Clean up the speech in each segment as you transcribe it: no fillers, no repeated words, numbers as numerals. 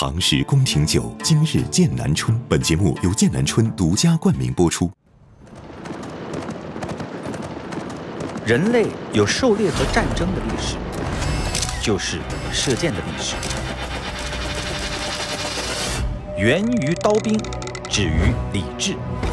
唐氏宫廷酒，今日剑南春。本节目由剑南春独家冠名播出。 人类有狩猎和战争的历史，就是射箭的历史。源于刀兵，止于礼制。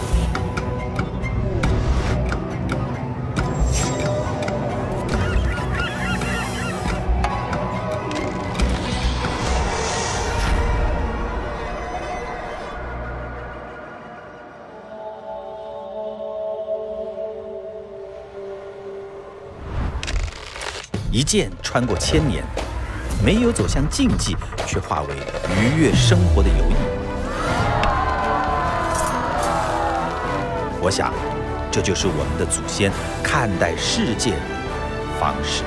一箭穿过千年，没有走向竞技，却化为愉悦生活的游艺。我想，这就是我们的祖先看待世界的方式。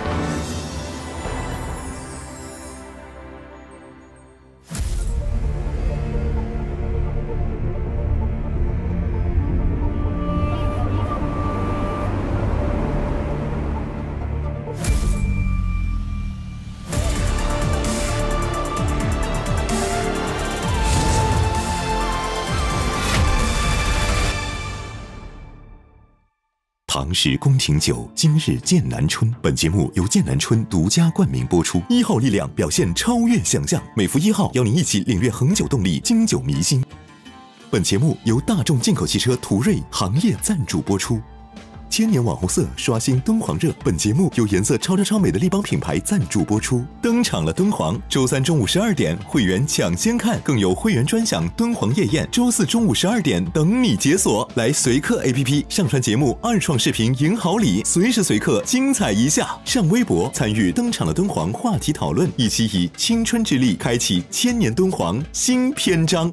唐氏宫廷酒，今日剑南春。本节目由剑南春独家冠名播出。1号力量表现超越想象，每服1号，邀您一起领略恒久动力，经久弥新。本节目由大众进口汽车途锐行业赞助播出。千年网红色刷新敦煌热。本节目由颜色超美的立邦品牌赞助播出。登场了敦煌，周3中午12点，会员抢先看，更有会员专享敦煌夜宴，周4中午12点等你解锁。来随刻 APP 上传节目2创视频赢好礼，随时随刻精彩一下。上微博参与登场了敦煌话题讨论，一起以青春之力开启千年敦煌新篇章。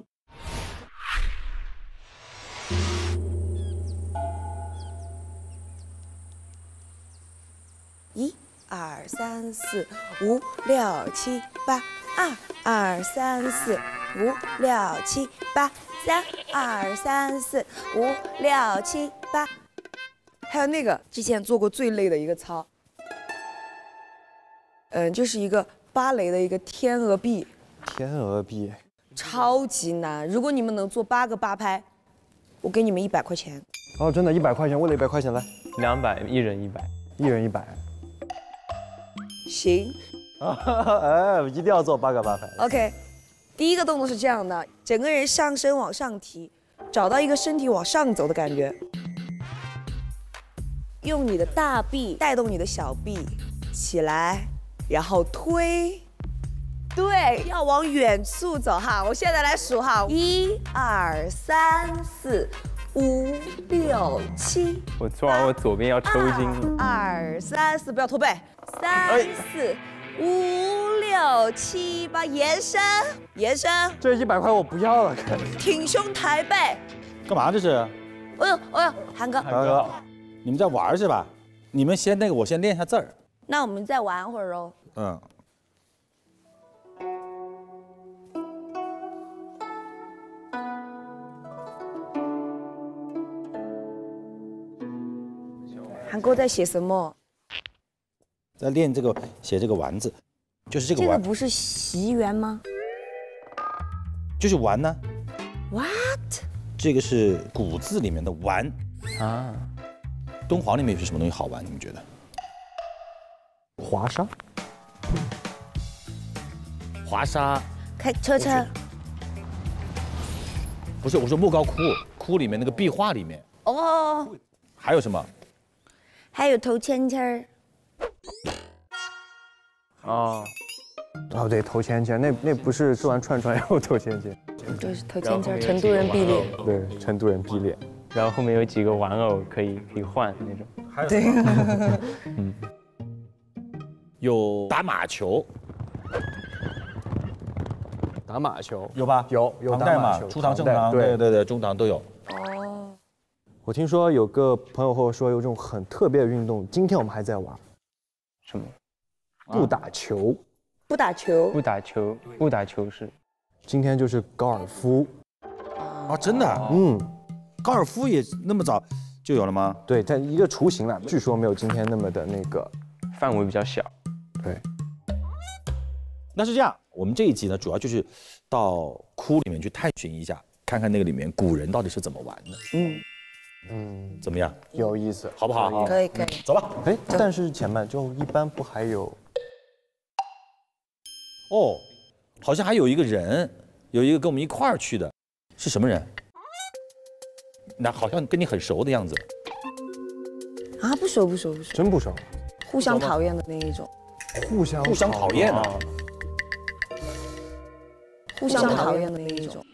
1、2、3、4、5、6、7、8，2、2、3、4、5、6、7、8，3、2、3、4、5、6、7、8。还有那个之前做过最累的一个操，就是一个芭蕾的一个天鹅臂。 天鹅臂， 超级难。如果你们能做8个8拍，我给你们100块钱。 哦，真的100块钱，为了100块钱来 200，一人100， 一人100。 行， 哎，一定要做8个8拍。 OK， 第一个动作是这样的，整个人上身往上提，找到一个身体往上走的感觉，用你的大臂带动你的小臂起来，然后推，对，要往远处走哈。我现在来数哈，1、2、3、4、5、6、7。 我做完我左边要抽筋了。 2、3、4，不要驼背。3、4、5、6、7、8，延伸，延伸。 这100块我不要了。 挺胸抬背。 干嘛这是？ 哎呦，韩哥， 韩哥， 你们在玩是吧？你们先那个，我先练一下字儿。 那我们再玩会儿哦。 嗯。 韩哥在写什么？ 在练这个写这个丸字，就是这个丸。 这个不是习园吗？ 就是丸呢。 What？ 这个是古字里面的丸啊。 敦煌里面有什么东西好玩？你们觉得？ 华沙。 华沙。 开车。 不是，我说莫高窟，窟里面那个壁画里面。 哦。 还有什么？ 还有头签签儿。 哦， 对，头签签，那不是吃完串串然后头签签， 就是头签签，成都人必练。 对，成都人必练。 然后后面有几个玩偶可以换那种。 对。 嗯。 有打马球。 打马球有吧？有唐代马球， 初唐、正唐，对，中唐都有。 哦。 我听说有个朋友和我说有种很特别的运动，今天我们还在玩。 什么？ 不打球。 不打球。 不打球。不打球是？ 今天就是高尔夫。 啊，真的？嗯。高尔夫也那么早就有了吗？ 对，它一个雏形了，据说没有今天那么的那个范围比较小。 对。 那是这样， 我们这一集呢，主要就是到窟里面去探寻一下，看看那个里面古人到底是怎么玩的。怎么样？ 有意思， 好不好？ 可以可以。 走吧。 哎，但是前半就一般不还有？ 哦，好像还有一个人，有一个跟我们一块儿去的，是什么人？那好像跟你很熟的样子。 啊，不熟， 真不熟， 互相讨厌的那一种， 互相讨厌啊， 互相讨厌的那一种。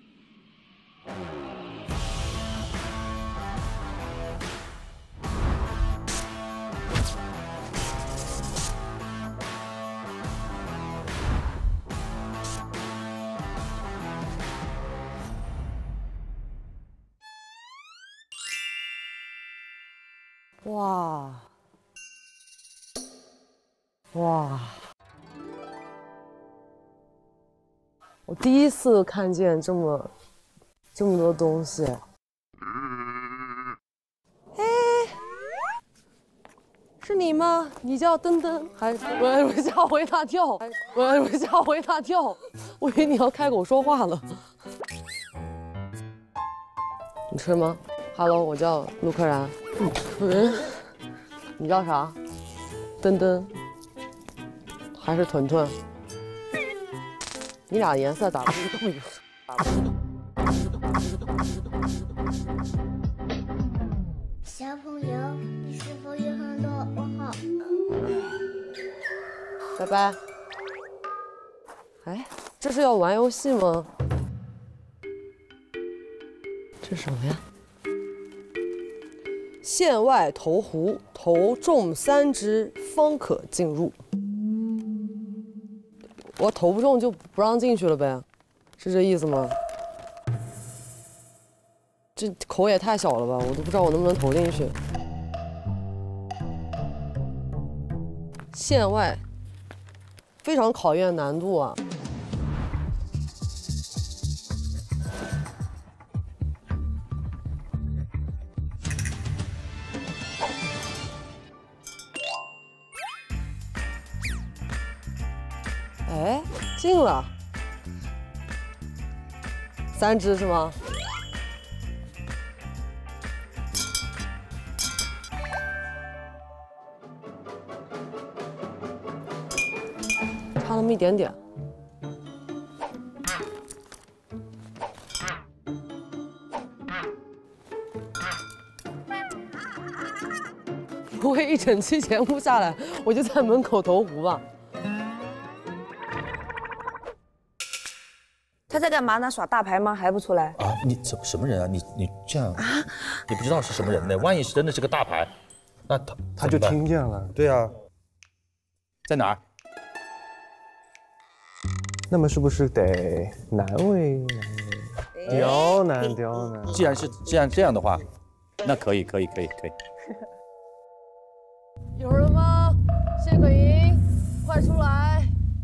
哇，哇！我第一次看见这么多东西。哎，是你吗？你叫登登还是？我吓我一大跳！我吓我一大跳！我以为你要开口说话了。你吃吗 ？Hello， 我叫陆柯然。你叫啥？登登还是屯屯？你俩颜色打不动。 小朋友，你是否有很多问号？ 拜拜。哎，这是要玩游戏吗？这是什么呀？线外投壶，投中3只方可进入。我投不中就不让进去了呗，是这意思吗？这口也太小了吧，我都不知道我能不能投进去。线外非常考验难度啊。哎，进了3只是吗？差那么一点点。不会一整期节目下来，我就在门口投壶吧？ 他在干嘛呢？耍大牌吗？还不出来？ 啊，你什么人啊？你这样啊？你不知道是什么人呢？万一是真的是个大牌，那他就听见了。 对啊，在哪儿？ 那么是不是得难为刁难？ 既然这样的话，那可以。 有人吗？谢可寅，快出来！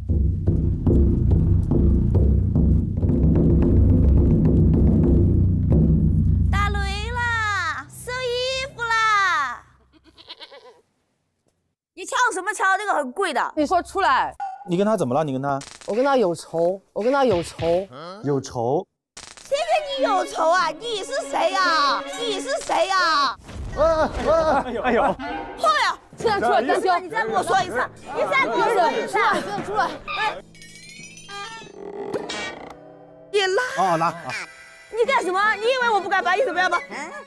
打雷啦！收衣服啦！你敲什么敲？这个很贵的。 你说出来！ 你跟他怎么了？你跟他？ 我跟他有仇， 有仇？ 谁跟你有仇啊？你是谁呀？ 哎呦！ 后面， 现在出来单挑！ 你再跟我说一次！ 现在出来！ 你拉！ 拉！ 你干什么？你以为我不敢把你怎么样吗？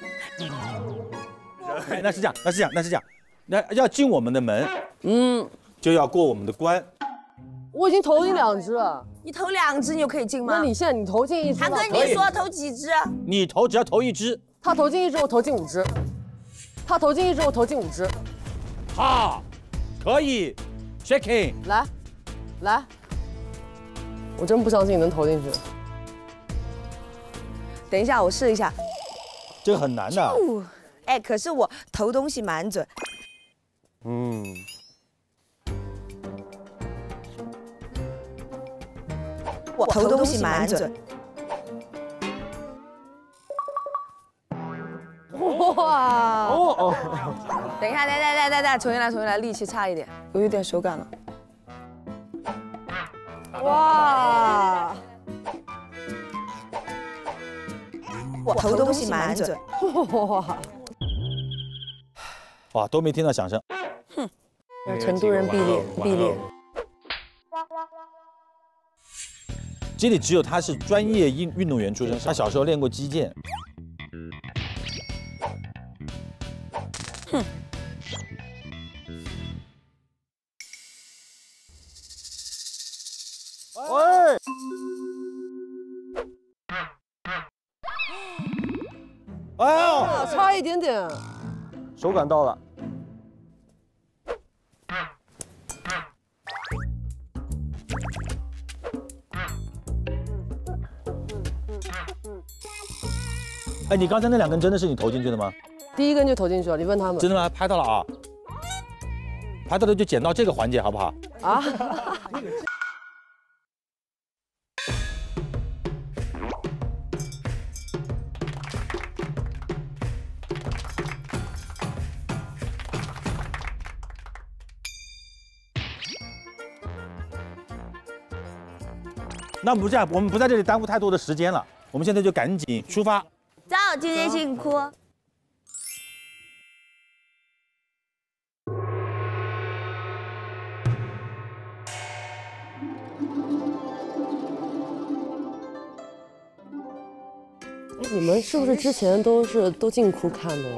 那是这样，那要进我们的门，就要过我们的关。 我已经投进2只了。 你投2只，你就可以进吗？ 那你现在投进1只， 他跟你说投几只？ 你只要投1只。 他投进1只，我投进5只。他投进1只，我投进5只。 好，可以 ，shaking。 来，我真不相信你能投进去。 等一下，我试一下。 这个很难的。 哎，可是我投东西蛮准。我投东西蛮准。 哇！ 等一下，重新来，力气差一点，有一点手感了。 哇， 我投东西蛮准。 哇， 哇，都没听到响声。 成都人必练。 这里只有他是专业运动员出身，他小时候练过击剑。 喂， 哎呦， 差一点点。 手感到了。 哎，你刚才那2根真的是你投进去的吗？ 第一根就投进去了，你问他们。 真的吗？拍到了啊！拍到了就剪到这个环节好不好？ 啊？ 那不这样，我们不在这里耽误太多的时间了，我们现在就赶紧出发。 走，今天辛苦。 哎，你们是不是之前都进窟看的？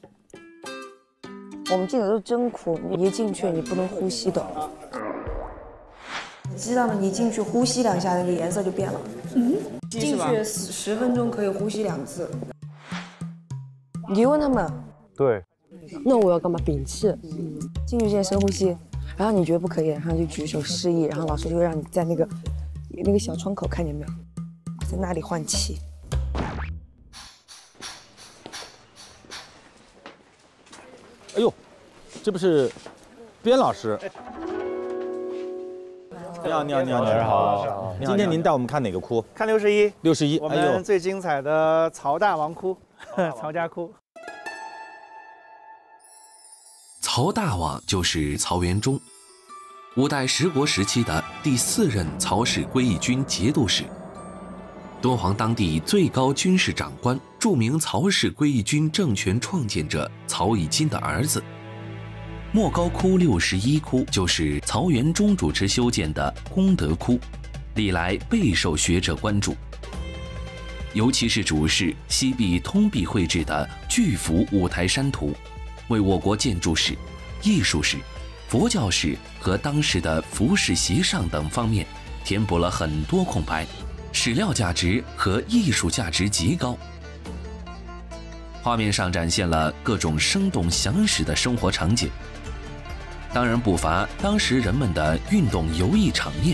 我们进的都是真窟，你一进去你不能呼吸的。你知道吗？你进去呼吸2下，那个颜色就变了。进去10分钟可以呼吸2次。你问他们。 对。 那我要干嘛？屏气。 进去先深呼吸，然后你觉得不可以，然后就举手示意，然后老师就会让你在那个小窗口，看见没有，在那里换气。 哎呦，这不是边老师？你好， 好。 今天您带我们看哪个窟？ 看61。 61， 我们最精彩的曹大王窟，曹家窟。 曹大王就是曹元忠，5代十国时期的第4任曹氏归义军节度使，敦煌当地最高军事长官，著名曹氏归义军政权创建者曹以金的儿子。莫高窟61窟就是曹元忠主持修建的功德窟，历来备受学者关注。尤其是主事西壁通壁绘制的巨幅五台山图，为我国建筑史、艺术史、佛教史和当时的服饰席上等方面填补了很多空白，史料价值和艺术价值极高。画面上展现了各种生动详实的生活场景，当然不乏当时人们的运动游艺场面。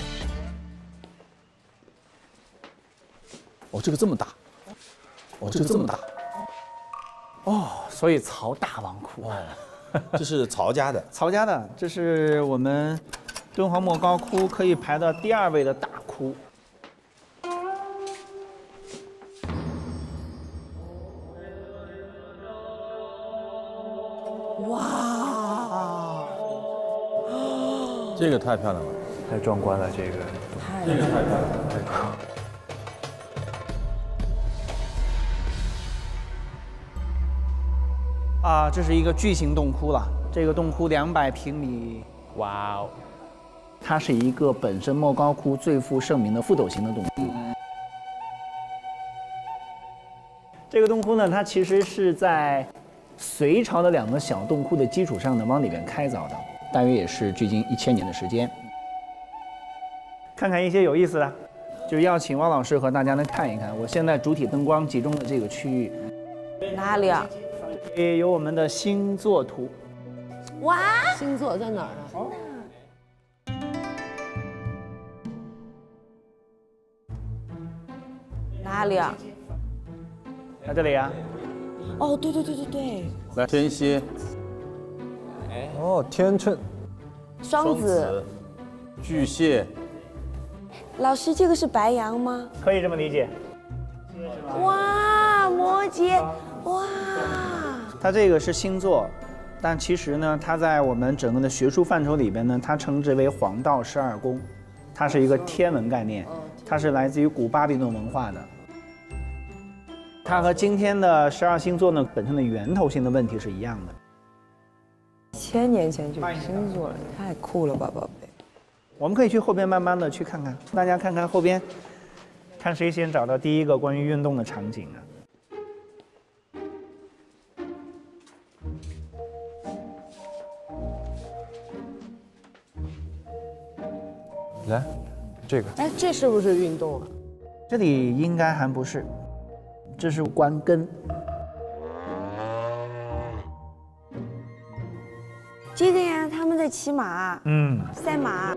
哦，这个这么大，哦，这个这么大， 哦，所以曹大王窟， 这是曹家的， 曹家的，这是我们敦煌莫高窟可以排到第2位的大窟。 哇， 这个太漂亮了， 太壮观了，这个太漂亮了。 啊，这是一个巨型洞窟了。这个洞窟200平米， 哇哦！ 它是一个本身莫高窟最负盛名的覆斗形的洞窟。这个洞窟呢，它其实是在隋朝的2个小洞窟的基础上呢，往里边开凿的，大约也是距今1000年的时间。看看一些有意思的，就邀请汪老师和大家来看一看。我现在主体灯光集中的这个区域， 哪里啊？ 也有我们的星座图。 哇， 星座在哪儿啊？ 哪里啊？ 在这里啊。 哦，对对对对对。 来，天蝎。 哦，天秤。 双子。 巨蟹。 老师，这个是白羊吗？ 可以这么理解。 哇，摩羯，哇。 它这个是星座，但其实呢，它在我们整个的学术范畴里边呢，它称之为黄道12宫。 它是一个天文概念，它是来自于古巴比伦文化的。它和今天的12星座呢本身的源头性的问题是一样的。 1000年前就有星座了，太酷了吧，宝贝！ 我们可以去后边慢慢的去看看，大家看看后边，看谁先找到第一个关于运动的场景啊？ 来，这个。 哎，这是不是运动啊？ 这里应该还不是，这是关根。 这个呀，他们在骑马，赛马。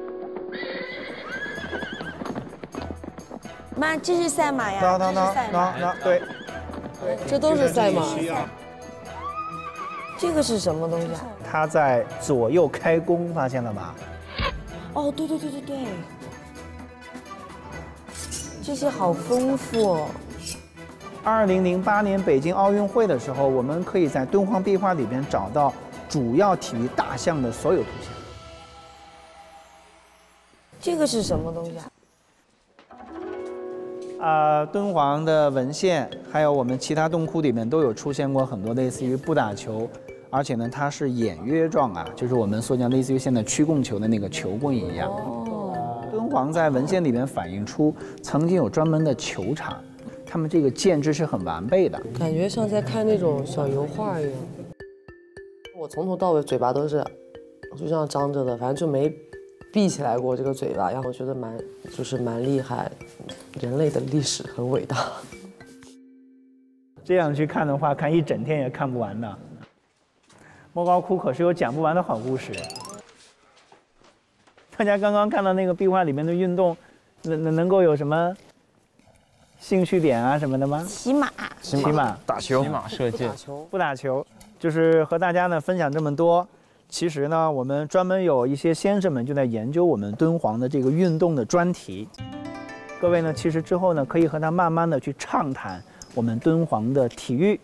妈，这是赛马呀，这是赛马。 对， 这都是赛马。 这个是什么东西啊？ 它在左右开弓，发现了吧？ 哦，对，这些好丰富哦。 2008年北京奥运会的时候，我们可以在敦煌壁画里边找到主要体育大项的所有图像。 这个是什么东西啊？敦煌的文献，还有我们其他洞窟里面都有出现过很多类似于布打球，而且呢，它是偃月状啊，就是我们所讲类似于现在曲棍球的那个球棍一样。敦煌在文献里面反映出曾经有专门的球场，他们这个建制是很完备的， 感觉像在看那种小油画一样。我从头到尾嘴巴都是就这样张着的，反正就没闭起来过这个嘴巴，然后我觉得蛮厉害，人类的历史很伟大。 这样去看的话，看一整天也看不完的。莫高窟可是有讲不完的好故事。大家刚刚看到那个壁画里面的运动，能够有什么兴趣点啊什么的吗？ 骑马、 打球、骑马射箭、 不打球，就是和大家呢分享这么多。其实呢，我们专门有一些先生们就在研究我们敦煌的这个运动的专题。各位呢，其实之后呢，可以和他慢慢的去畅谈我们敦煌的体育。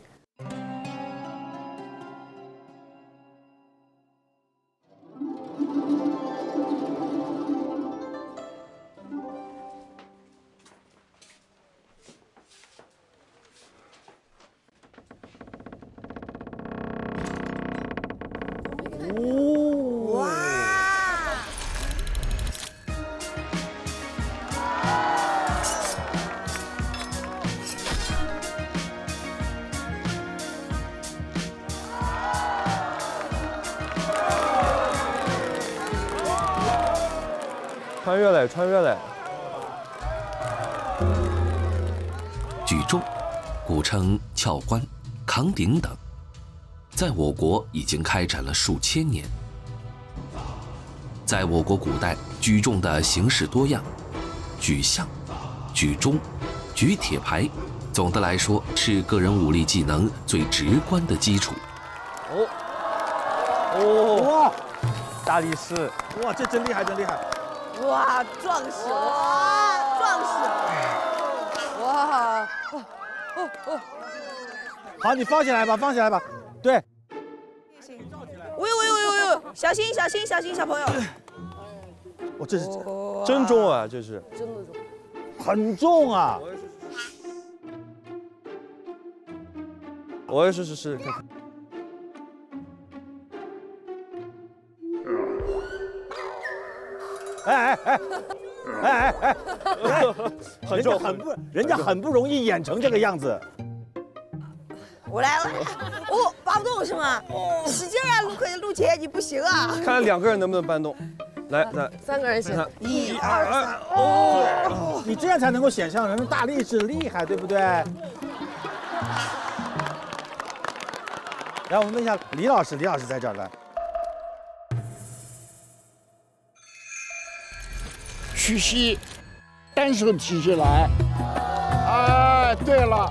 穿越嘞！ 举重，古称撬关、扛鼎等，在我国已经开展了数千年。在我国古代，举重的形式多样，举象、举钟、举铁牌，总的来说是个人武力技能最直观的基础。 哇，大力士！ 哇，这真厉害，真厉害！ 哇，壮士！哇，壮士！ 哇！ 好，你放起来吧，放起来吧。对。 喂，小心，小朋友！ 我这是真重啊，这是真的重， 很重啊！ 我也是试试看。很重， 人家很不容易演成这个样子。 我来，哦，搬不动是吗？使劲啊，陆姐，你不行啊！ 看2个人能不能搬动。来 ，3个人行。 1、2、3， 哦，你这样才能够显象人的大力士厉害，对不对？来，我们问一下李老师在这儿来。 屈膝，单手提起来。哎，对了。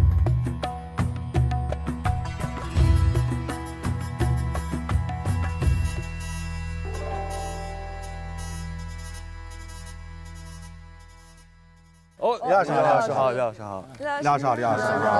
哦，李老师好，李老师好， 你好。 李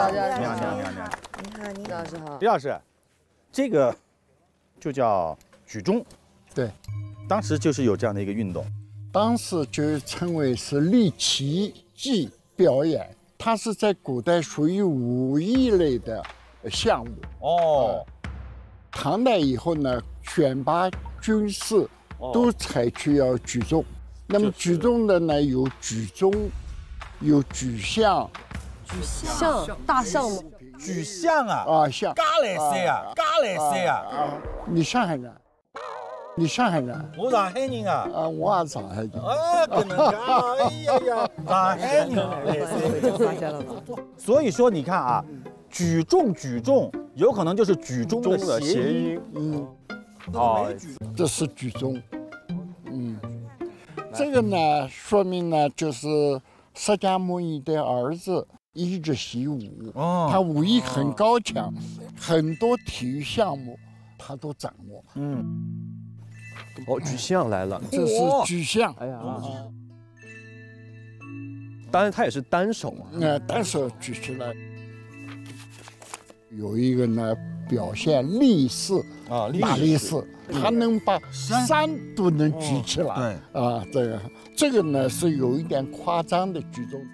老师好。 李老师，这个就叫举重。 对， 当时就是有这样的一个运动。 当时就称为是立奇技表演，它是在古代属于武艺类的项目。 哦， 唐代以后呢，选拔军士都采取要举重。那么举重的呢，有举重，有举象。 象大象吗？ 举象啊！ 啊，象。 加来塞啊，加来塞啊！ 你上海人？你上海人？ 我上海人啊！ 啊，我也上海人。 啊，可能噶！哎呀呀，上海人发现了吗？ 所以说，你看啊，举重，有可能就是举重的谐音。 嗯， 哦， 这是举重。嗯，这个呢，说明呢，就是释迦牟尼的儿子一直习武，他武艺很高强，很多体育项目他都掌握。 嗯。 哦，举象来了， 这是举象。 哎呀，当然他也是单手啊， 单手举起来。有一个呢，表现力士啊，大力士，他能把山都能举起来。对啊，这个呢是有一点夸张的举重。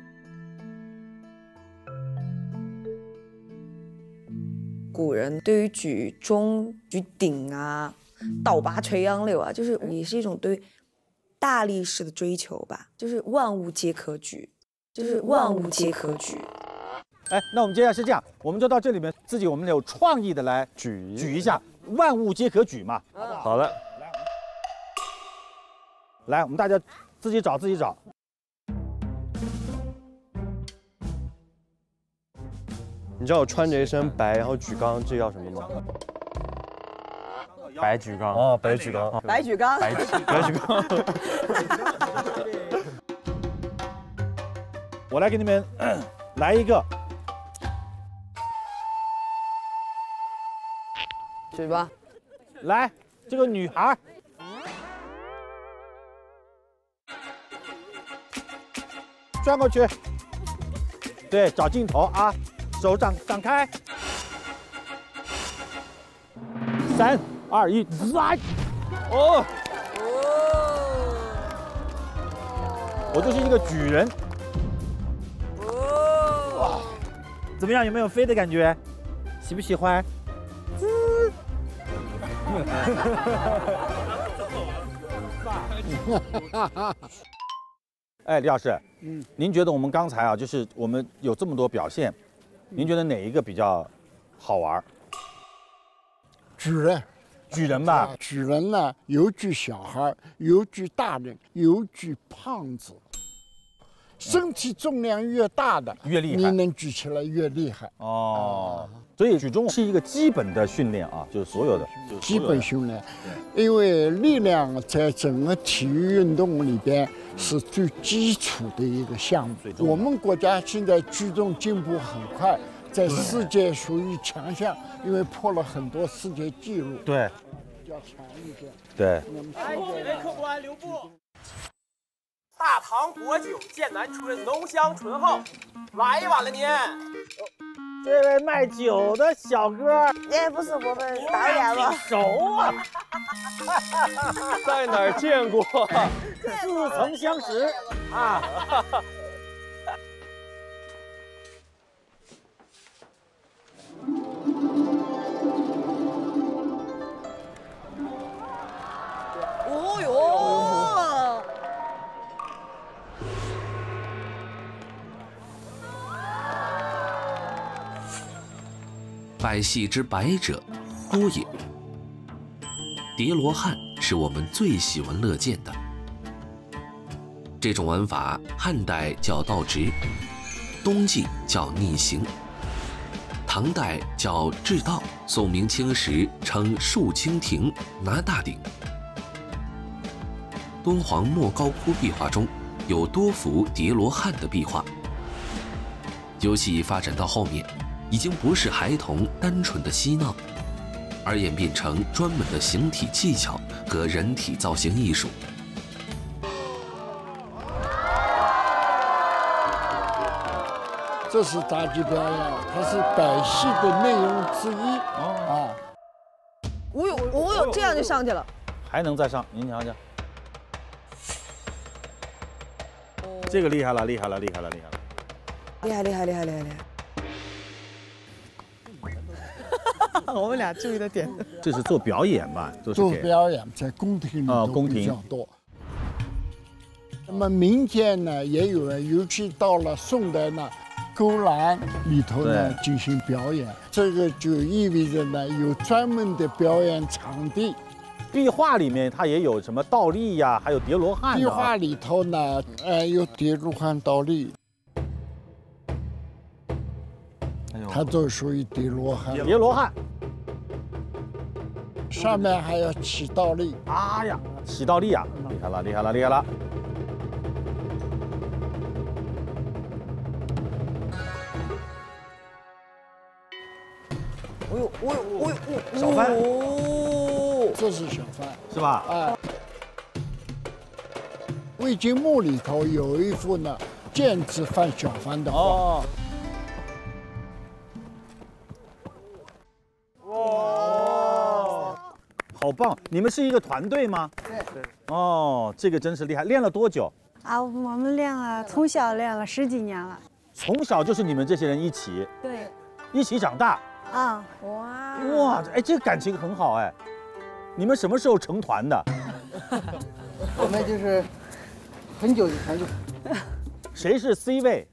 古人对于举钟、举鼎啊。倒拔垂杨柳啊，就是也是一种对大力士的追求吧，就是万物皆可举， 哎，那我们接下来是这样，我们就到这里面我们有创意的来举一下，万物皆可举嘛。 好的， 来，我们大家自己找。 你知道我穿着一身白，然后举杠，这叫什么吗？ 白举杠哦，白举杠， 白举杠， 白举杠。 我来给你们来一个， 举吧。 来，这个女孩，转过去，对，找镜头啊，手展开，3、2、1，来！哦，我就是一个举人。哇，怎么样？有没有飞的感觉？喜不喜欢？哎，李老师，您觉得我们刚才啊，就是我们有这么多表现，您觉得哪一个比较好玩？举人吧。 举人呢，有举小孩，有举大人，有举胖子。身体重量越大的越厉害， 你能举起来越厉害。 哦，所以举重是一个基本的训练啊，就是所有的基本训练。因为力量在整个体育运动里边是最基础的一个项目。我们国家现在举重进步很快，在世界属于强项，因为破了很多世界纪录。 对， 比较强一点。 对。 来，几位客官留步。大唐国酒剑南春，浓香醇厚，来一碗了您。 这位卖酒的小哥， 也不是我们导演吗？ 熟啊， 在哪儿见过？ 似曾相识啊。 哦哟！ 百戏之百者，多也。叠罗汉是我们最喜闻乐见的。这种玩法，汉代叫倒直，东晋叫逆行，唐代叫制倒，宋明清时称竖蜻蜓、拿大鼎。敦煌莫高窟壁画中有多幅叠罗汉的壁画。游戏发展到后面，已经不是孩童单纯的嬉闹，而演变成专门的形体技巧和人体造型艺术。 这是杂技表演，它是百戏的内容之一啊。 哦呦，这样就上去了， 还能再上，您瞧瞧。 这个厉害了，厉害了，厉害了，厉害了！ 厉害厉害厉害厉害厉害！ 我们俩注意的点， 这是做表演吧？ 做表演在宫廷里头比较多。那么民间呢也有人，尤其到了宋代呢，勾栏里头呢进行表演，这个就意味着呢有专门的表演场地。 壁画里面它也有什么倒立呀，还有叠罗汉。 壁画里头呢，有叠罗汉、倒立。它都属于叠罗汉。 叠罗汉。 上面还要起倒立。 哎呀，起倒立啊！厉害了，厉害了，厉害了！ 哎呦， 小帆， 这是小帆， 是吧？ 哎，魏晋墓里头有一幅呢，剑字范小帆的画。 哦。好棒！你们是一个团队吗？ 对。 哦，这个真是厉害！练了多久？ 啊，我们练了，从小练了10几年了。 从小就是你们这些人一起？ 对。 一起长大？ 啊， 哇，哎，这个感情很好哎。你们什么时候成团的？ 我们就是很久以前就。 谁是 C 位？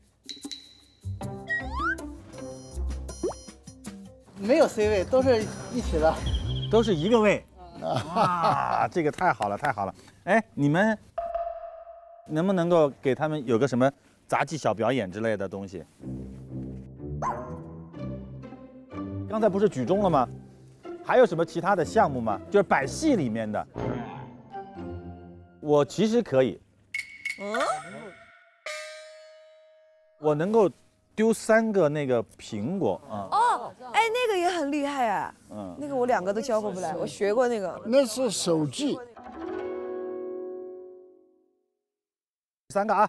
没有 C 位，都是一起的。 都是一个位。哇，这个太好了，太好了！哎，你们能不能够给他们有个什么杂技小表演之类的东西？刚才不是举重了吗？还有什么其他的项目吗？就是摆戏里面的。我其实可以。我能够丢3个那个苹果啊。 哦，哎，那个也很厉害啊。那个我2个都教过不来，我学过那个。 那是手技。 3个啊。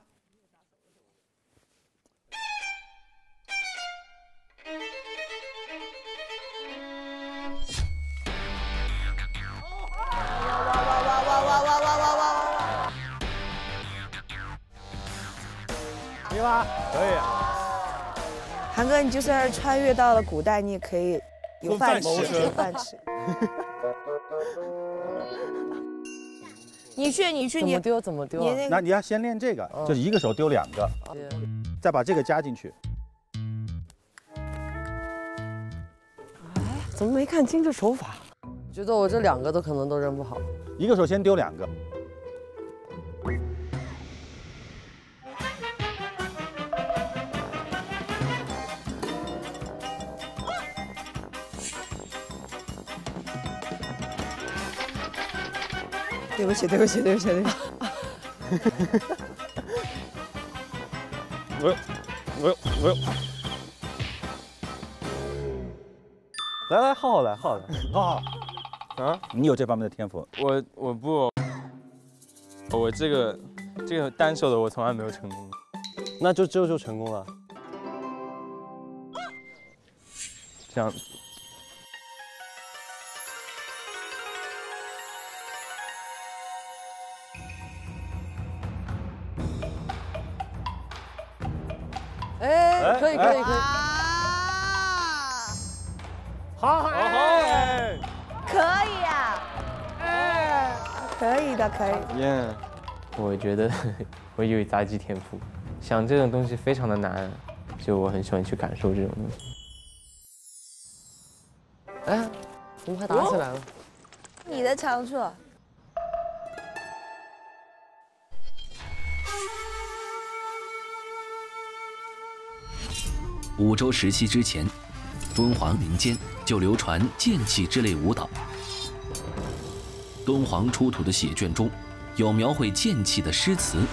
可以吧？可以。 韩哥，你就算是穿越到了古代，你也可以有饭吃，有饭吃。你去， 怎么丢怎么丢啊？ 那你要先练这个，就是一个手丢2个，再把这个加进去。 哎，怎么没看清这手法？我觉得我这2个都可能都扔不好。 一个手先丢2个。 对不起，对不起，对不起，对不起。 我， 来，浩来， 啊，你有这方面的天赋？ 我不，我这个单手的我从来没有成功， 那就成功了。 这样子。 哎，可以。 好， 可以啊，哎，可以的，可以。 耶，我觉得我有杂技天赋，想这种东西非常的难，就我很喜欢去感受这种东西。 哎，我们快打起来了。 你的长处。 5周时期之前，敦煌民间就流传剑气之类舞蹈。敦煌出土的写卷中有描绘剑气的诗词，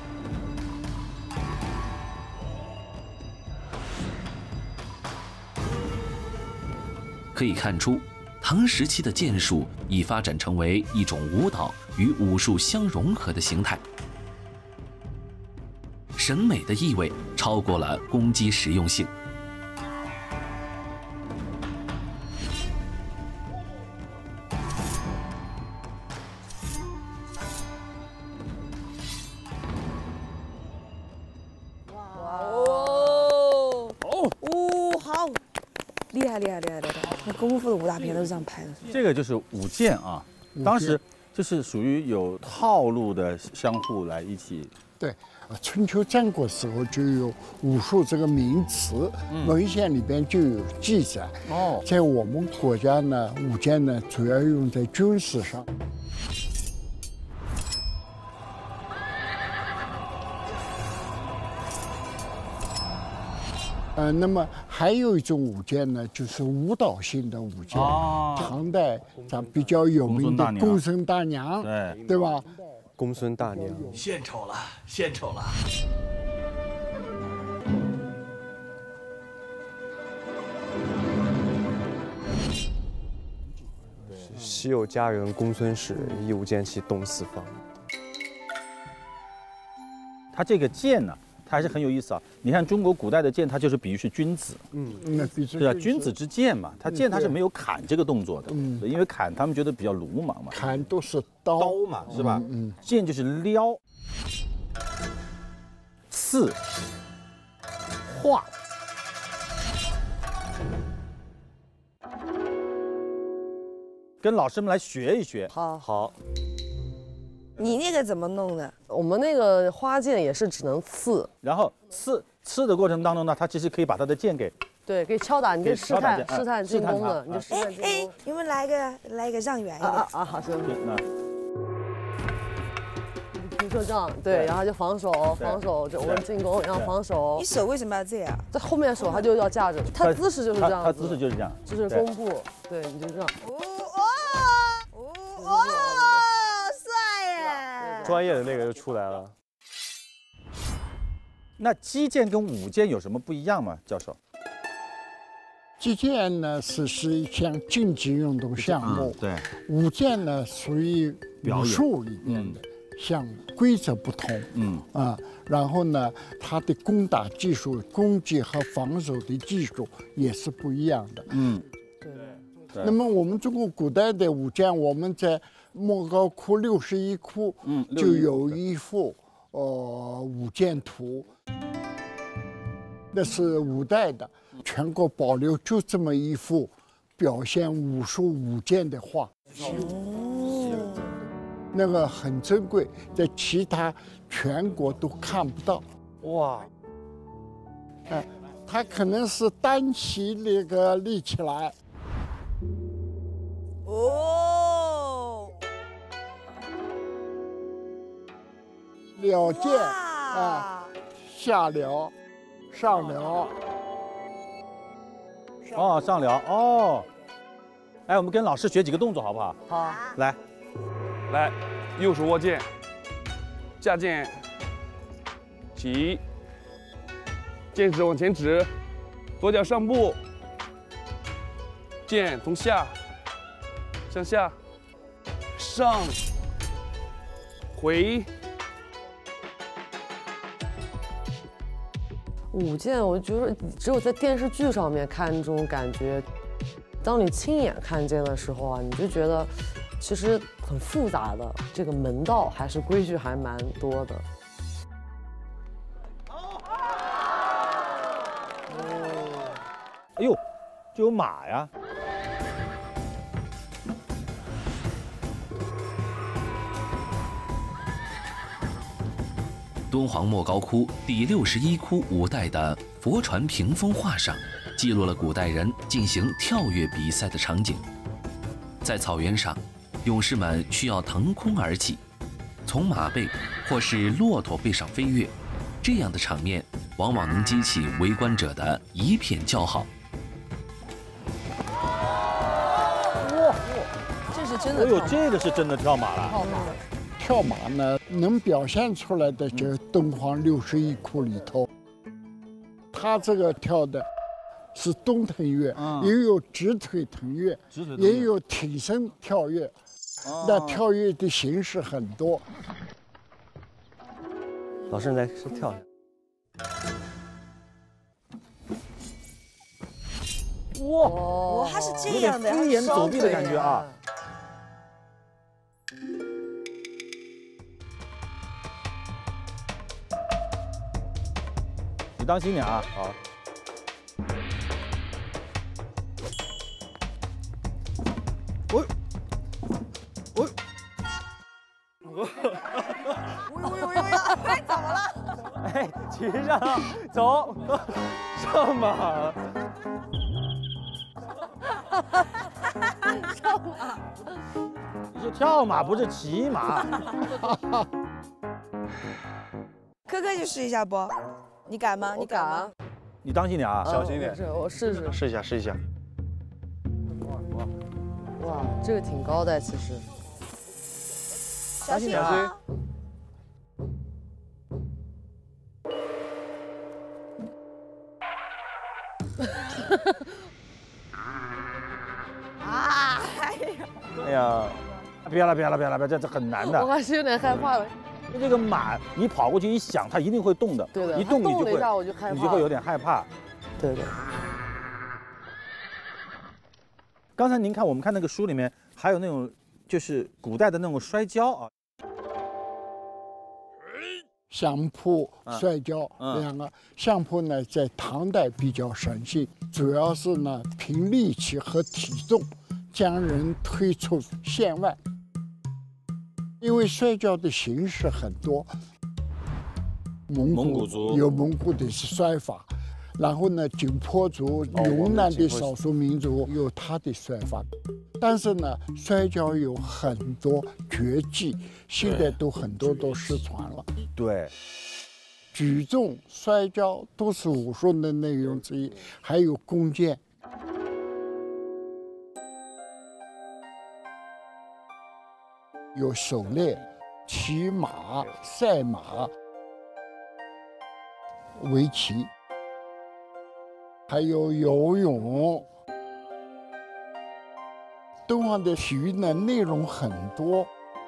可以看出，唐时期的剑术已发展成为一种舞蹈与武术相融合的形态。审美的意味超过了攻击实用性。 厉害，那功夫的武打片都是这样拍的。 这个就是舞剑啊，当时就是属于有套路的，相互来一起。 对，春秋战国时候就有武术这个名词，文献里边就有记载。 哦， 在我们国家呢，舞剑呢主要用在军事上。那么还有一种舞剑呢，就是舞蹈性的舞剑。唐代咱比较有名的公孙大娘，对吧？ 公孙大娘， 献丑了，献丑了。 昔有佳人公孙氏，一舞剑气动四方。 他这个剑呢，它还是很有意思啊。你看中国古代的剑，它就是比喻是君子，对吧？君子之剑嘛，它剑它是没有砍这个动作的，因为砍他们觉得比较鲁莽嘛。 砍都是刀嘛，是吧？剑就是撩、刺、划。跟老师们来学一学。 好。 你那个怎么弄的？ 我们那个花剑也是只能刺， 然后刺的过程当中呢，它其实可以把它的剑给给敲打，你就试探进攻的，你就试探进攻。 你们来一个让远一点好，行。比如说这样，对，然后就防守，就我们进攻，然后防守。 你手为什么要这样？ 在后面手他就要架着，他姿势就是这样， 他姿势就是这样， 就是弓步，对，你就这样。 帅耶！ 专业的那个就出来了。 那击剑跟舞剑有什么不一样吗，教授？ 击剑呢是一项竞技运动项目， 对。 舞剑呢属于武术里面的，像规则不同，然后呢，它的攻打技术、攻击和防守的技术也是不一样的，对。那么我们中国古代的舞剑，我们在莫高窟61窟就有一幅舞剑图，那是五代的，全国保留就这么一幅表现武术舞剑的画。那个很珍贵，在其他全国都看不到。 哇！ 它可能是单膝那个立起来。撩剑下撩，上撩。 上撩哦。哎，我们跟老师学几个动作好不好？ 好。 来，右手握剑，架剑，起，剑指往前指，左脚上步，剑从下向下，上，回。 舞剑，我觉得只有在电视剧上面看这种感觉，当你亲眼看见的时候啊，你就觉得其实很复杂的，这个门道还是规矩还蛮多的。 哎呦，这有马呀！ 敦煌莫高窟第61窟五代的佛传屏风画上，记录了古代人进行跳跃比赛的场景。在草原上，勇士们需要腾空而起，从马背或是骆驼背上飞跃，这样的场面往往能激起围观者的一片叫好。 哇，这是真的！ 哎呦，这个是真的跳马了。 跳马呢，能表现出来的就是敦煌61窟里头，他这个跳的是东腾跃，也有直腿腾跃，也有挺身跳跃。那跳跃的形式很多。 老师，你来是跳一下。哇， 它是这样的， 飞檐走壁的感觉啊！你当心点啊！好。 哎，怎么了？ 哎，骑上了，走，上马。 上马。 你是跳马，不是骑马。 科科去试一下不？你敢吗？你敢吗？ 你当心点啊， 小心一点。 我试试。 试一下，试一下。 哇，这个挺高的，其实。 小心啊！啊！ 哎呀，别了，这很难的。 我还是有点害怕了。 这个马，你跑过去一响，它一定会动的。 对的， 一动你就会， 你就会有点害怕。 对的。 刚才您看，我们看那个书里面还有那种，就是古代的那种摔跤啊。 相扑、摔跤两个。相扑呢，在唐代比较盛行，主要是呢凭力气和体重将人推出线外。因为摔跤的形式很多，蒙古族有蒙古的摔法，然后呢，景颇族、云南的少数民族有他的摔法，但是呢，摔跤有很多绝技，现在都很多都失传了。 对， 举重、摔跤都是武术的内容之一，还有弓箭。有狩猎、骑马、赛马、围棋，还有游泳。敦煌的体育呢，内容很多。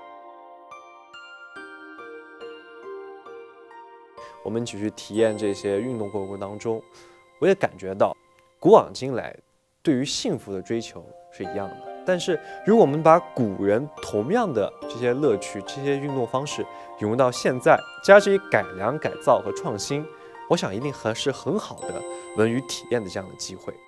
我们一起去体验这些运动过程当中，我也感觉到，古往今来对于幸福的追求是一样的。但是，如果我们把古人同样的这些乐趣、这些运动方式涌入到现在，加之以改良、改造和创新，我想一定是很好的文娱体验的这样的机会。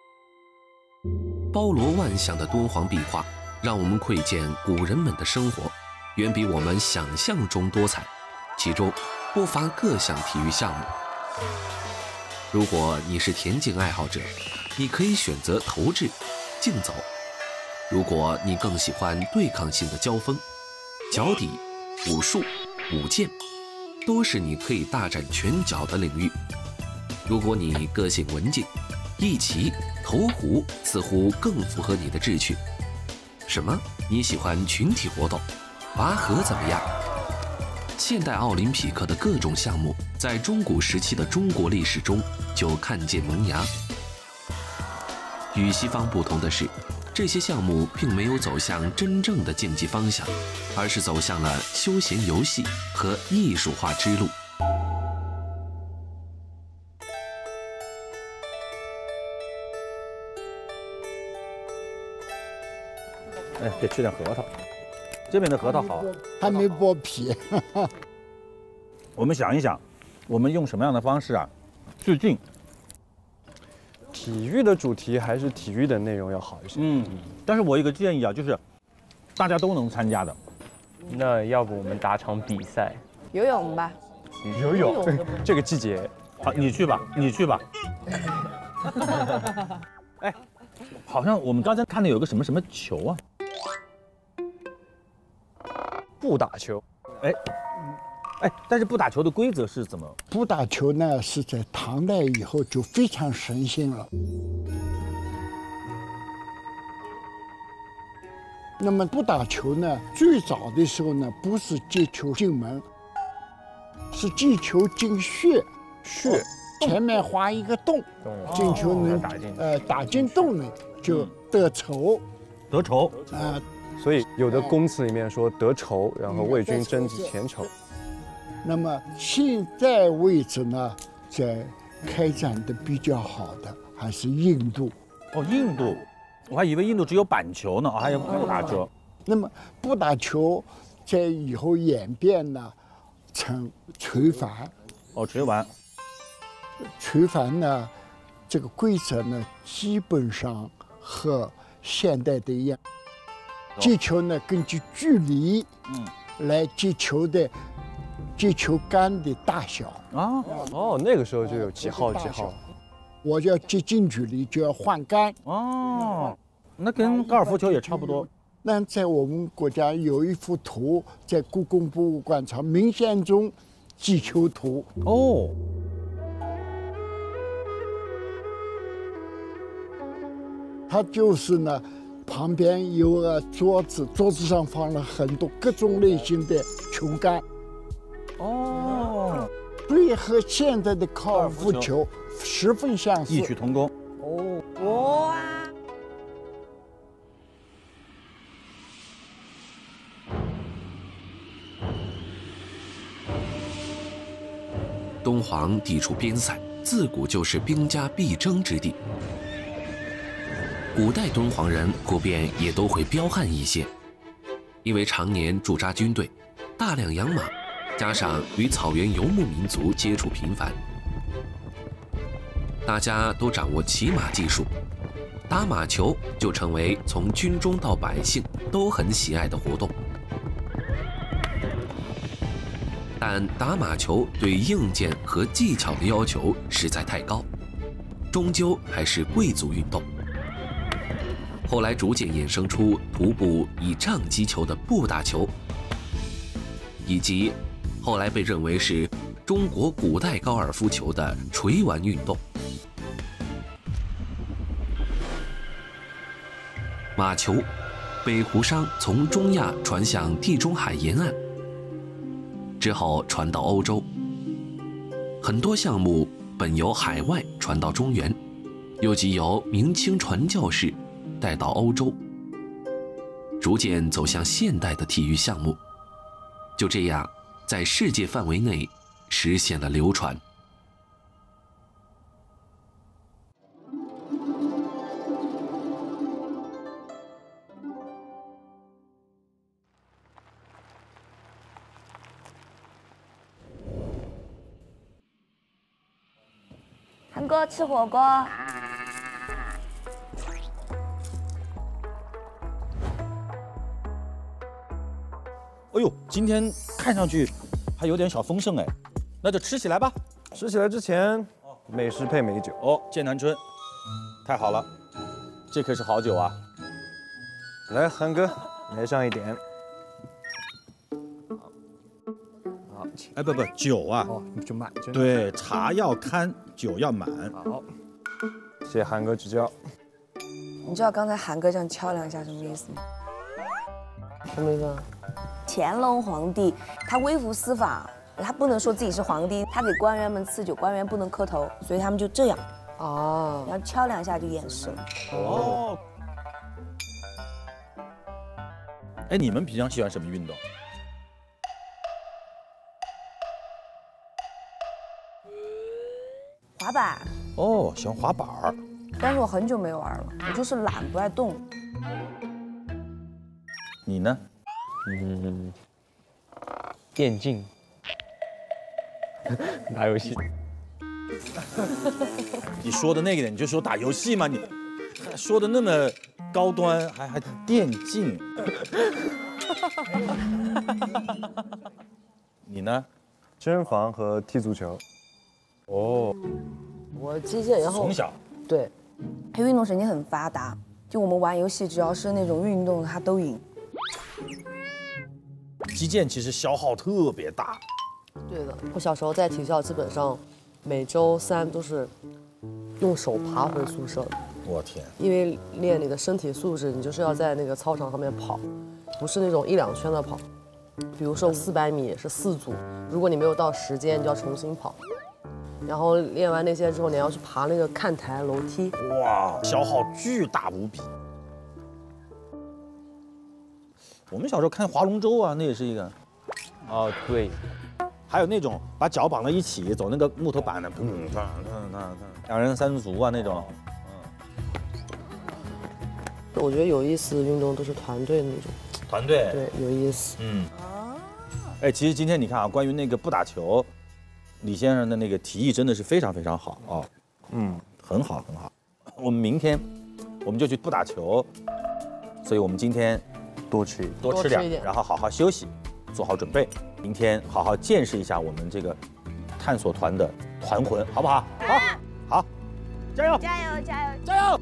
包罗万象的敦煌壁画，让我们窥见古人们的生活，远比我们想象中多彩。其中不乏各项体育项目。如果你是田径爱好者，你可以选择投掷、竞走。如果你更喜欢对抗性的交锋，脚底、武术、舞剑，都是你可以大展拳脚的领域。如果你个性文静，一骑、投壶似乎更符合你的志趣。什么？你喜欢群体活动？拔河怎么样？现代奥林匹克的各种项目，在中古时期的中国历史中就看见萌芽。与西方不同的是，这些项目并没有走向真正的竞技方向，而是走向了休闲游戏和艺术化之路。 哎，得吃点核桃，这边的核桃好， 还没剥皮。 我们想一想，我们用什么样的方式啊，致敬？ 体育的主题还是体育的内容要好一些。 但是我有个建议啊，就是大家都能参加的。 那要不我们打场比赛？ 游泳吧。 游泳，这个季节。 好，你去吧，你去吧。哎，好像我们刚才看到有个什么球啊？ 不打球。 哎，但是不打球的规则是怎么？ 不打球呢，是在唐代以后就非常盛行了。那么不打球呢，最早的时候呢，不是接球进门，是接球进穴，前面划一个洞，进球能打进洞呢就得筹， 所以有的公词里面说得筹，然后为君争执前筹。 那么现在为止呢，在开展的比较好的还是印度。 哦，印度，我还以为印度只有板球呢，还有不打球。 那么不打球，在以后演变呢，成垂帆。 哦，垂帆。 垂帆呢，这个规则呢，基本上和现代的一样。接球呢，根据距离， 来击球的击球杆的大小啊。 哦，那个时候就有几号。 我要接近距离就要换杆。 哦，那跟高尔夫球也差不多。 那在我们国家有一幅图，在故宫博物馆藏明宪宗击球图。 哦。 它就是呢，旁边有个桌子，桌子上放了很多各种类型的球杆。 哦， 所以和现在的高尔夫球十分相似， 异曲同工。 哦， 哇！ 敦煌地处边塞，自古就是兵家必争之地。古代敦煌人普遍也都会彪悍一些，因为常年驻扎军队，大量养马，加上与草原游牧民族接触频繁，大家都掌握骑马技术，打马球就成为从军中到百姓都很喜爱的活动。但打马球对硬件和技巧的要求实在太高，终究还是贵族运动。后来逐渐衍生出徒步以杖击球的步打球，以及后来被认为是中国古代高尔夫球的锤丸运动。马球被胡商从中亚传向地中海沿岸，之后传到欧洲。很多项目本由海外传到中原，又即由明清传教士带到欧洲，逐渐走向现代的体育项目，就这样在世界范围内实现了流传。 韩哥吃火锅。 哎呦，今天看上去还有点小丰盛哎，那就吃起来吧。 吃起来之前，美食配美酒。 哦，剑南春，太好了，这可是好酒啊！ 来，韩哥，来上一点。好， 哎不，酒啊， 哦，就满着。 对，茶要看，酒要满。 好，谢谢韩哥指教。 你知道刚才韩哥这样敲两下什么意思吗？什么意思啊？ 乾隆皇帝他微服私访，他不能说自己是皇帝，他给官员们赐酒，官员不能磕头，所以他们就这样。 哦， 然后敲两下就掩饰了。 哦。哎，你们平常喜欢什么运动？ 滑板。 哦，喜欢滑板儿。 但是我很久没玩了，我就是懒，不爱动。 你呢？ 电竞，打游戏。 你说的那个，你就说打游戏嘛，你说的那么高端，还电竞。你呢？ 健身房和踢足球。 哦， 我击剑，然后从小对， 他运动神经很发达，就我们玩游戏，只要是那种运动，他都赢。 击剑其实消耗特别大。 对的，我小时候在体校基本上每周3都是用手爬回宿舍的。 我天！ 因为练你的身体素质，你就是要在那个操场上面跑，不是那种1、2圈的跑。比如说400米是4组，如果你没有到时间，你就要重新跑。然后练完那些之后，你要去爬那个看台楼梯。 哇，消耗巨大无比。我们小时候看划龙舟啊，那也是一个。 哦，对。 还有那种把脚绑在一起走那个木头板的，2人3足啊那种。 我觉得有意思的运动都是团队的那种。 团队。 对，有意思。 哎，其实今天你看啊，关于那个不打球，李先生的那个提议真的是非常非常好啊。很好很好。我们明天我们就去不打球，所以我们今天多吃点，然后好好休息。 做好准备，明天好好见识一下我们这个探索团的团魂，好不好？好，好，加油！ 加油！加油！ 加油！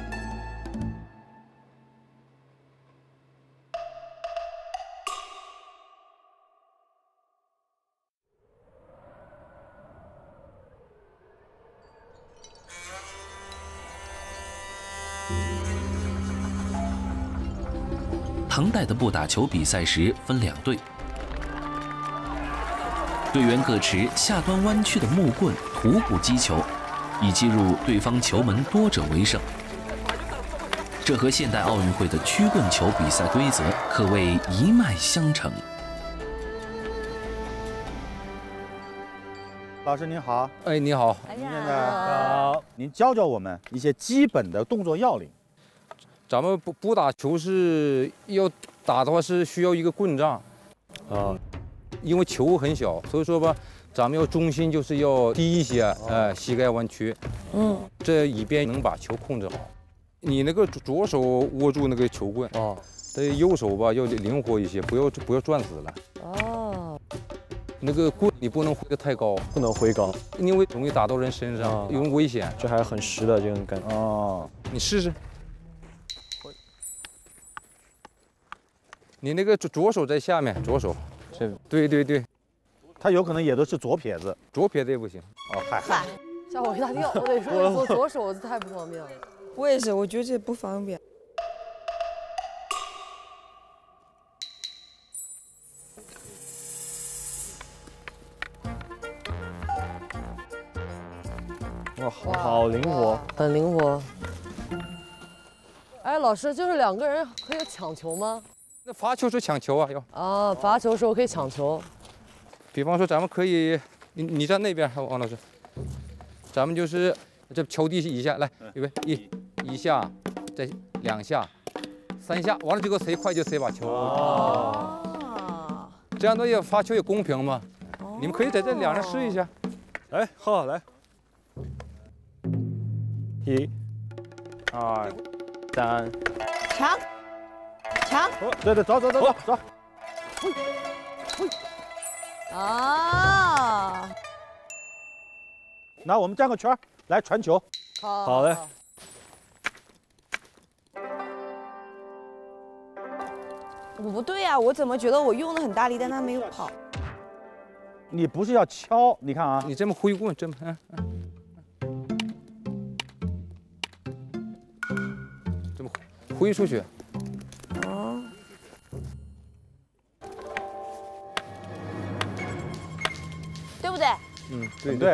唐代的步打球比赛时分2队，队员各持下端弯曲的木棍，徒步击球，以击入对方球门多者为胜。这和现代奥运会的曲棍球比赛规则可谓一脉相承。 老师您好， 哎，你好， 您现在好，您教教我们一些基本的动作要领。 咱们步打球是要打的话是需要一个棍杖，因为球很小，所以说吧，咱们要重心就是要低一些，膝盖弯曲，这以便能把球控制好。你那个左手握住那个球棍，对，右手吧要灵活一些，不要转死了。哦。那个棍你不能挥得太高， 不能挥高， 因为容易打到人身上，有危险。 这还很实的这种感觉。 哦， 你试试。你那个左手在下面，左手，对对对， 他有可能也都是左撇子， 左撇子也不行。 哦，嗨， 吓我一大跳，我得说你做左手太不方便了。 我也是，我觉得这不方便。 哇，好灵活， 很灵活。哎，老师，就是2个人可以抢球吗？ 那罚球是抢球啊，要啊，罚球时候可以抢球。 比方说，咱们可以，你站那边，王老师，咱们就是这球地一下，来，预备一下，再2下，3下，完了结果谁快就谁把球。哦。这样的也罚球也公平嘛。你们可以在这2人试一下。 哎，好，来。1、2、3， 抢！ 对，走。 啊！ 那我们站个圈，来传球。 好嘞。 我不对呀，我怎么觉得我用的很大力，但他没有跑？ 你不是要敲？你看啊， 你这么挥棍，这么，这么挥出去。 哦。对不对？ 对。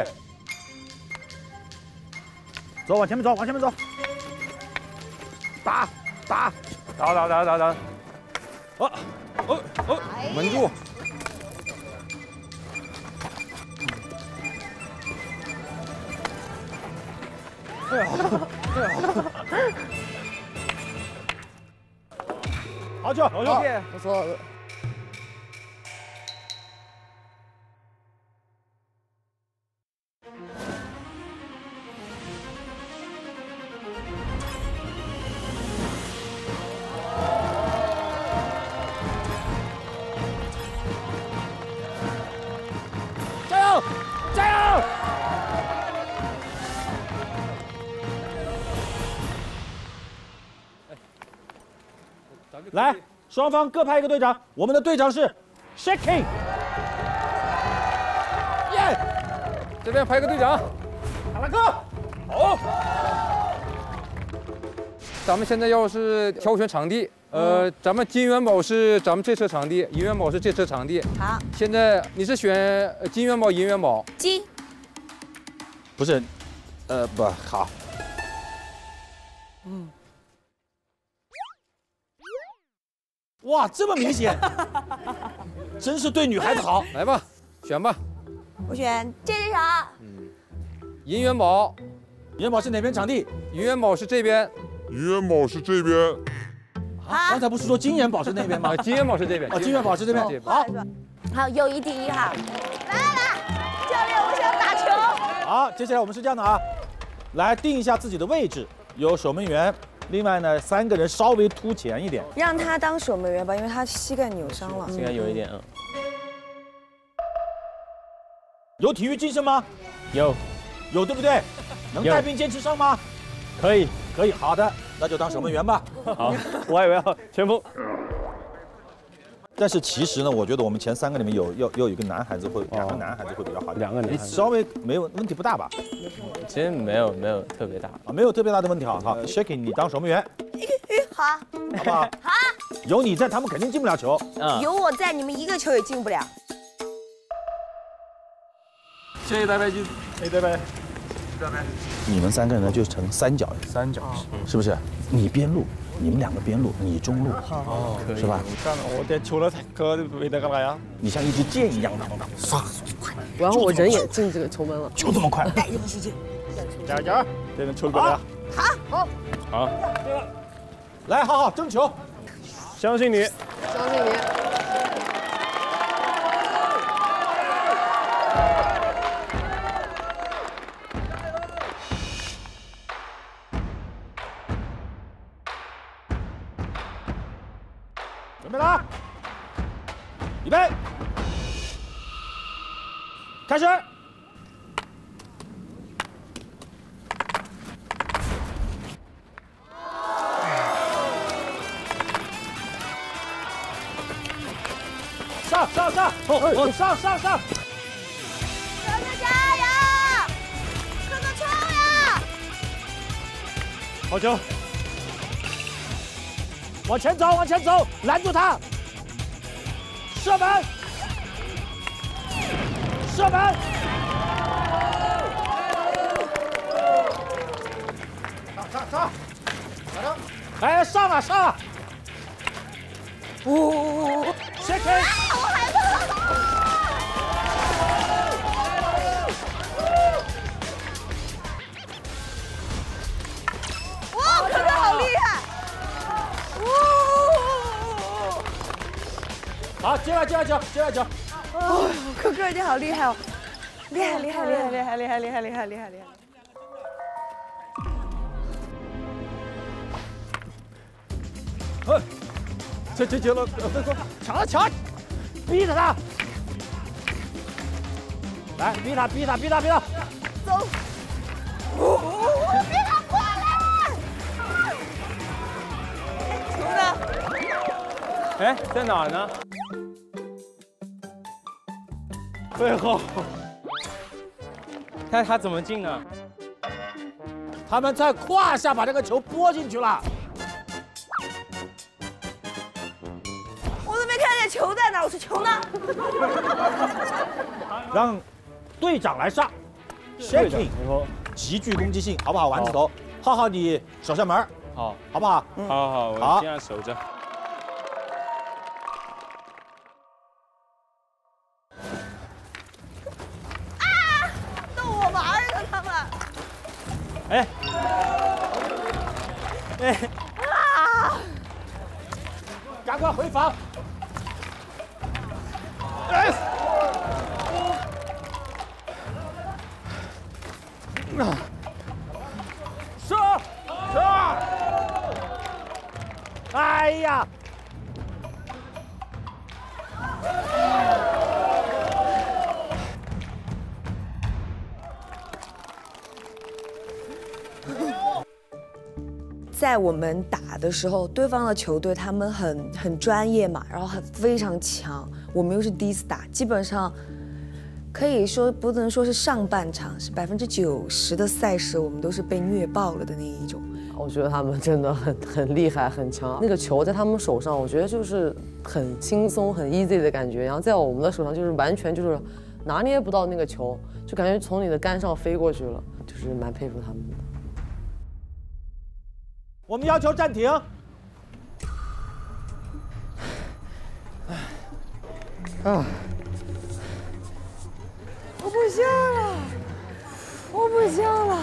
走，往前面走。打。 稳住。 哎呀！好球！ 不错。 加油！来，双方各派一个队长，我们的队长是 Shaking。耶！ 这边派个队长， 卡拉克。 好。咱们现在要是挑选场地，咱们金元宝是咱们这侧场地，银元宝是这侧场地。 好。 现在你是选金元宝、银元宝？ 金。 不是，不好。哇，这么明显，真是对女孩子好。 来吧，选吧。 我选这只场。 银元宝， 银元宝是哪边场地？ 银元宝是这边。 银元宝是这边。 啊，刚才不是说金元宝是那边吗？ 金元宝是这边。 金元宝是这边。 好，友谊第一哈。来，教练，我想打球。 好，接下来我们是这样的啊，来定一下自己的位置，由守门员另外呢，3个人稍微突前一点。 让他当守门员吧，因为他膝盖扭伤了。 膝盖有一点。 有体育精神吗？ 有， 对不对？能带兵坚持上吗？ 可以， 好的，那就当守门员吧。 好，我还以为要前锋。 但是其实呢，我觉得我们前3个里面有一个男孩子会，2个男孩子会比较好。 2个男孩子你稍微没有问题不大吧？ 其实没有特别大啊，没有特别大的问题。好，Shaky 你当守门员。 好， 好不好？ 好。 有你在，他们肯定进不了球。 有我在，你们1个球也进不了。 谢谢大家， 谢拜拜。你们3个人呢就成3角，是不是？你边路，你们2个边路，你中路，是吧？ 我哋球了可没得干嘛呀？ 你像一支箭一样的，唰， 然后我人也进这个球门了， 就这么快， 带这个时间。 加油，这能球过来。 好，来，好争球， 相信你。 准备了，预备，开始。上！上！ 哥哥加油！哥哥冲呀！ 好球！往前走，拦住他！射门！上！哎，上啊！谁可以？ 我害怕！哇，哥哥好厉害！ 好，接来球！ 哦，哥哥你好厉害哦！厉害！ 这了，抢！逼着他！来，逼他！ 走！逼他过来！球呢？ 哎，在哪儿呢？ 背后。 他怎么进呢？ 他们在胯下把这个球拨进去了。 我都没看见球在哪，我说球呢？ 让队长来上 ，Shaky 极具攻击性，好不好？丸子头，浩浩你守下门，好不好？ 好，我这样守着。 逗我玩呢，他们。 哎！赶快回防！射！哎呀！ 在我们打的时候，对方的球队他们很专业嘛，然后非常强，我们又是第一次打，基本上可以说不能说是上半场，是90%的赛事我们都是被虐爆了的那一种。 我觉得他们真的很厉害，很强。那个球在他们手上，我觉得就是很轻松、很 easy 的感觉，然后在我们的手上就是完全就是拿捏不到那个球，就感觉从你的杆上飞过去了，就是蛮佩服他们的。 我们要求暂停。 我不行了。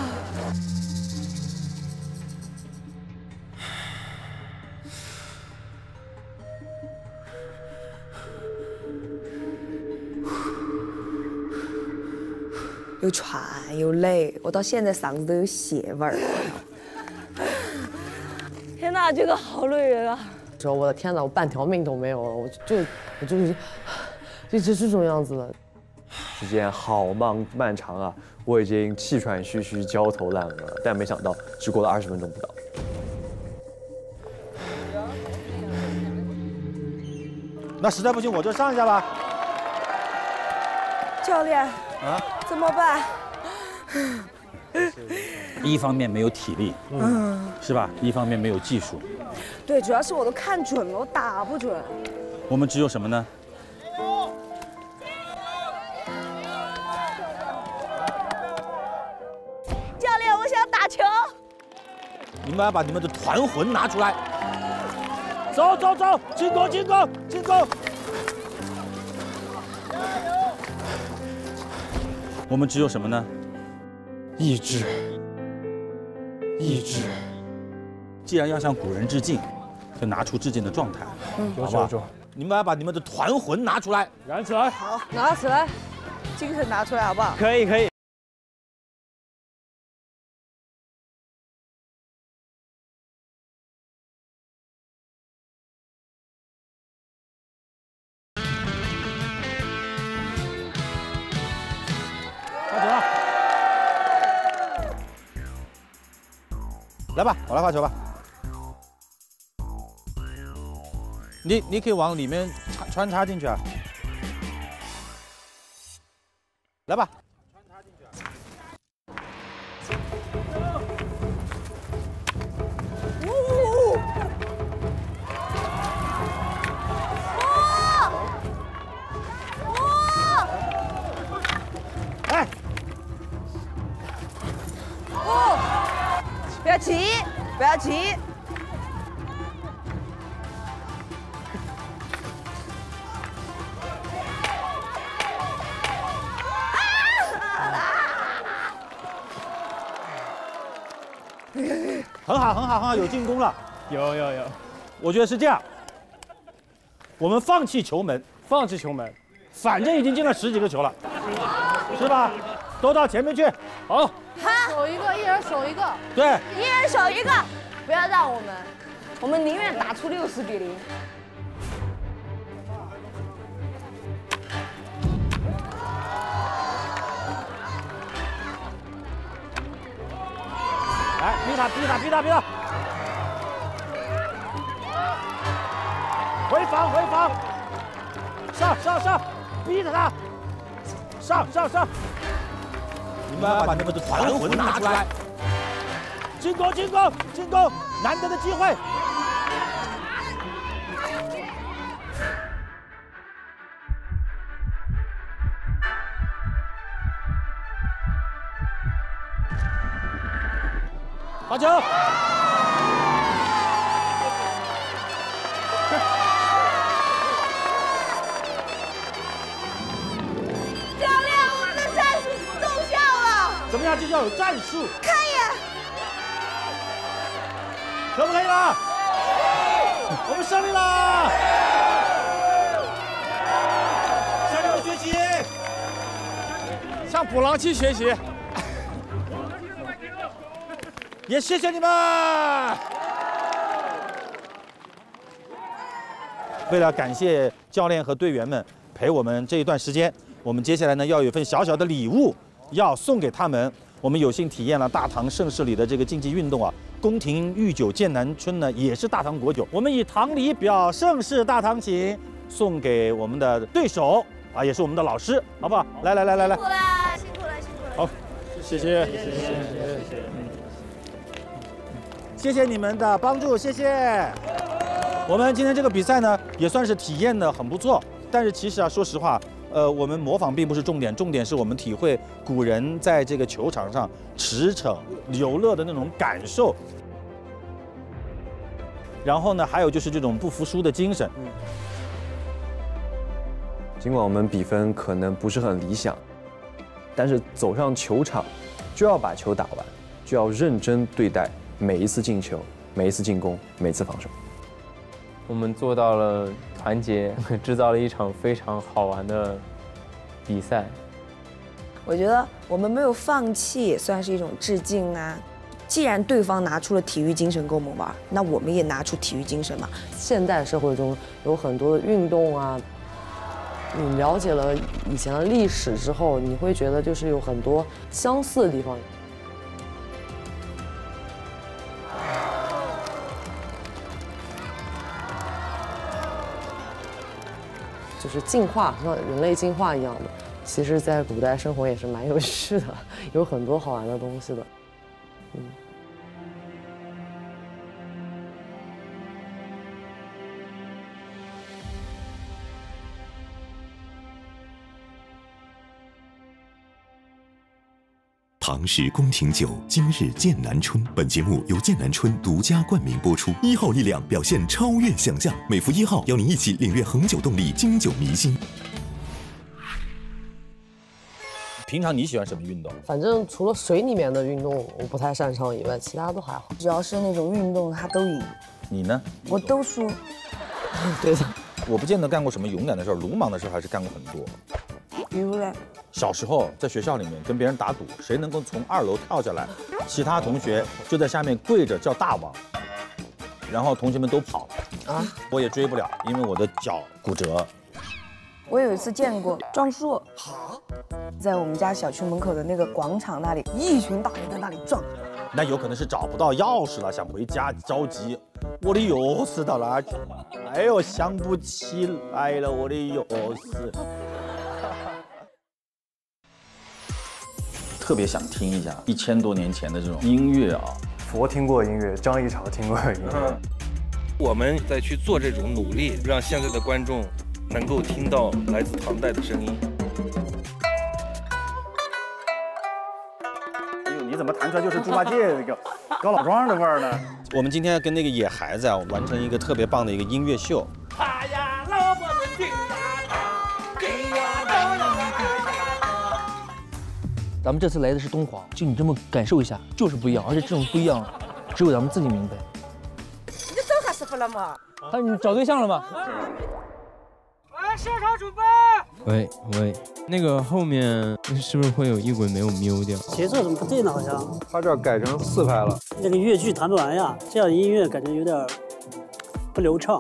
又喘又累，我到现在嗓子都有血味儿。 呀，这个好累人啊！ 说我的天哪，我半条命都没有了，我就是这种样子的。 时间好漫长啊，我已经气喘吁吁、焦头烂额了，但没想到只过了20分钟不到。 那实在不行我就上一下吧。 教练啊， 怎么办？ 一方面没有体力，是吧？一方面没有技术， 对，主要是我都看准了，我打不准。 我们只有什么呢？ 教练，我想打球。 你们要把你们的团魂拿出来。走走走，进攻进攻进攻！我们只有什么呢？意志。意志。既然要向古人致敬，就拿出致敬的状态，好不好？你们要把你们的团魂拿出来， 燃起来！ 好，拿起来，精神拿出来，好不好？ 可以可以。 发球了，来吧，我来发球吧。你可以往里面穿插进去啊。来吧。哎， 不要急，不要急。 很好，很好，很好，有进攻了。 有。 我觉得是这样，我们放弃球门，反正已经进了10几个球了，是吧？都到前面去。好， 守一个，一人守一个。 对， 一人守一个，不要让我们宁愿打出60比0。 来，逼他！回防！上！逼着他！上！你们要把你们的团魂拿出来！进攻！难得的机会！发球！ 教练，我们的战术奏效了。 怎么样？就叫有战术。 可以。 可不可以了？我们胜利了！向你们学习， 向捕狼器学习。 也谢谢你们。为了感谢教练和队员们陪我们这一段时间，我们接下来呢要有一份小小的礼物要送给他们。我们有幸体验了大唐盛世里的这个竞技运动啊，宫廷御酒剑南春呢也是大唐国酒。我们以唐礼表盛世大唐情，送给我们的对手啊，也是我们的老师，好不好？来， 辛苦了。 好，谢谢。谢谢你们的帮助，谢谢。我们今天这个比赛呢，也算是体验的很不错。但是其实啊，说实话，我们模仿并不是重点，重点是我们体会古人在这个球场上驰骋游乐的那种感受。然后呢，还有就是这种不服输的精神。 尽管我们比分可能不是很理想，但是走上球场就要把球打完，就要认真对待每一次进球、每一次进攻、每次防守。 我们做到了团结，制造了一场非常好玩的比赛。 我觉得我们没有放弃，也算是一种致敬啊。 既然对方拿出了体育精神跟我们玩，那我们也拿出体育精神嘛。 现代社会中有很多的运动啊，你了解了以前的历史之后，你会觉得就是有很多相似的地方。就是进化，像人类进化一样的。其实，在古代生活也是蛮有趣的，有很多好玩的东西的。 唐氏宫廷酒，今日剑南春。本节目由剑南春独家冠名播出。1号力量表现超越想象，每服1号，邀您一起领略恒久动力，经久弥新。 平常你喜欢什么运动？ 反正除了水里面的运动我不太擅长以外，其他都还好。 只要是那种运动，他都赢。 你呢？ 我都输。 对的。 我不见得干过什么勇敢的事儿，鲁莽的事儿还是干过很多。 比如嘞？ 小时候在学校里面跟别人打赌，谁能够从2楼跳下来，其他同学就在下面跪着叫大王，然后同学们都跑啊，我也追不了，因为我的脚骨折。 我有一次见过撞树，在我们家小区门口的那个广场那里，一群大人在那里撞。 那有可能是找不到钥匙了，想回家着急。我的钥匙到哪去？哎呦，想不起来了，我的钥匙。特别想听一下1000多年前的这种音乐啊， 佛听过音乐，张一潮听过音乐。 我们再去做这种努力，让现在的观众能够听到来自唐代的声音。 哎呦，你怎么弹出来就是猪八戒那个高老庄的味儿呢？ 我们今天跟那个野孩子啊，完成一个特别棒的一个音乐秀。 咱们这次来的是敦煌，就你这么感受一下，就是不一样，而且这种不一样，只有咱们自己明白。 你找他师傅了吗？ 你找对象了吗？ 来，现场准备。 喂，那个后面是不是会有一轨没有瞄掉？ 节奏怎么不对呢？好像他这改成4拍了。 那个乐句弹不完呀，这样音乐感觉有点不流畅。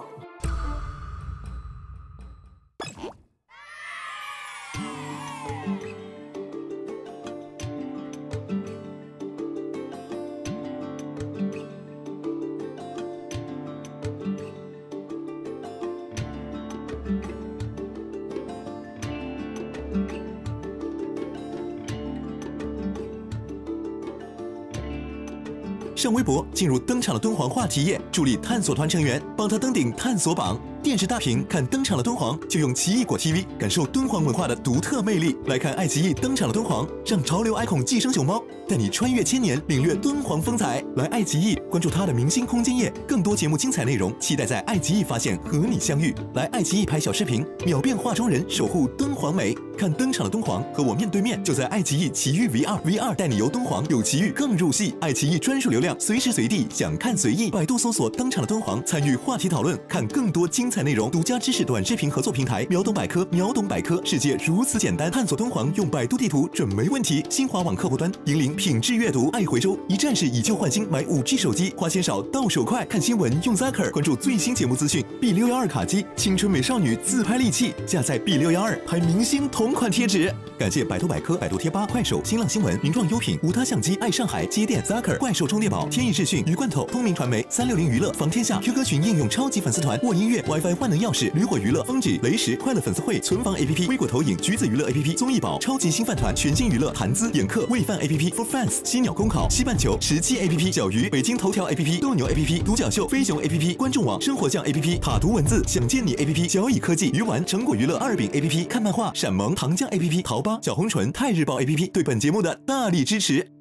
上微博进入登场了敦煌话题页，助力探索团成员，帮他登顶探索榜。电视大屏看登场了敦煌，就用奇异果 TV 感受敦煌文化的独特魅力。来看爱奇艺登场了敦煌，让潮流 icon 寄生熊猫带你穿越千年，领略敦煌风采。来爱奇艺关注他的明星空间页，更多节目精彩内容，期待在爱奇艺发现和你相遇。来爱奇艺拍小视频，秒变化妆人，守护敦煌美。看登场了敦煌，和我面对面，就在爱奇艺奇遇 VR 带你游敦煌，有奇遇更入戏。爱奇艺专属流量，随时随地想看随意。百度搜索登场了敦煌，参与话题讨论，看更多精彩内容。独家知识短视频合作平台秒懂百科，秒懂百科，世界如此简单，探索敦煌用百度地图准没问题。新华网客户端引领品质阅读，爱回收，一站式以旧换新，买5G 手机，花钱少到手快。看新闻用 Zaker， 关注最新节目资讯。B612卡机，青春美少女自拍利器，下载 B612拍明星同款贴纸。感谢百度百科、百度贴吧、快手、新浪新闻、名创优品、无他相机、爱上海、接电、Zaker、怪兽充电宝、天翼视讯、鱼罐头、通明传媒、360娱乐、防天下、QQ 群应用超级粉丝团、沃音乐、WiFi 万能钥匙、驴火娱乐、风止、雷石、快乐粉丝会、存房 APP、微果投影、橘子娱乐 APP、综艺宝、超级星饭团、全新娱乐、谈资、眼课、喂饭 APP、For Fans、犀鸟公考、西半球、17 APP、小鱼、北京头条 APP、斗牛 APP、独角秀、飞熊 APP、观众网、生活酱 APP、塔图文字、想见你 APP、小蚁科技、鱼丸、成果娱乐、2饼 APP、看漫画、闪萌、糖浆 APP、淘吧、小红唇、泰日报 APP 对本节目的大力支持。